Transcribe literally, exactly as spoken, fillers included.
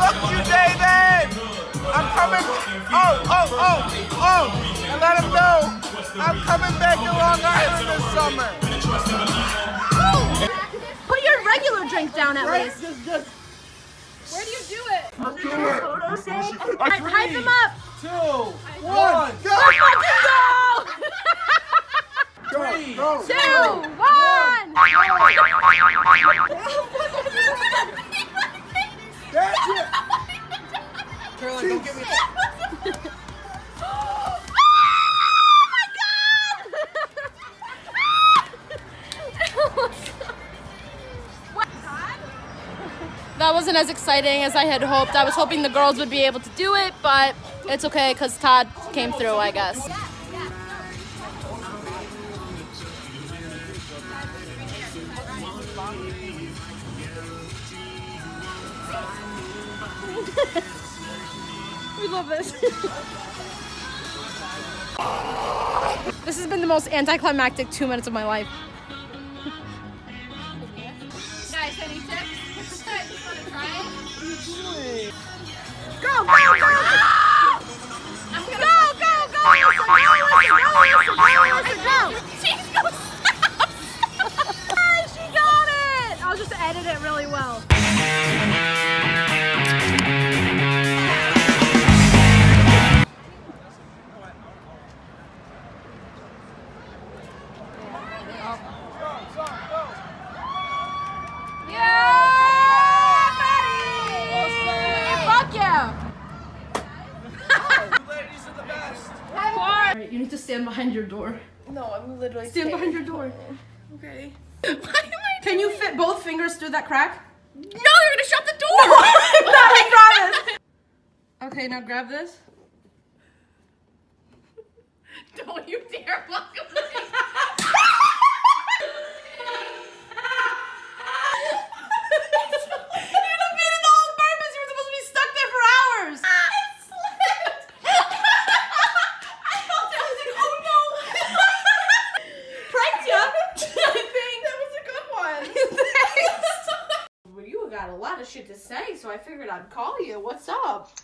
Fuck you, David! I'm coming. Oh, oh, oh, oh! And let him know I'm coming back to Long Island this summer. Put your regular drink down at Right? least. Just, just. Where do you do it? I'll do it. Alright, hype him up. Two, one, go! Three, Go! two, one. That's it! Caroline, don't give me that. That wasn't as exciting as I had hoped. I was hoping the girls would be able to do it, but it's okay because Todd came through, I guess. We love this. This has been the most anticlimactic two minutes of my life. Guys, any tips? Go, go, go, go! Go, go, go! Listen, go, listen, go, listen, go, listen, go! She goes Hey, she got it! I'll just edit it really well. You need to stand behind your door. No, I'm literally Stand staying. behind your door. Okay. Why am I Can you fit both fingers through that crack? No, you're gonna shut the door! No, I'm not, I promise. Okay, now grab this. Don't you dare walk away. You defeated the whole purpose. You were supposed to be stuck there for hours. It slipped. I felt it. I was like, oh no. Pranked ya, I think. That was a good one. Well, you got a lot of shit to say, so I figured I'd call you. What's up?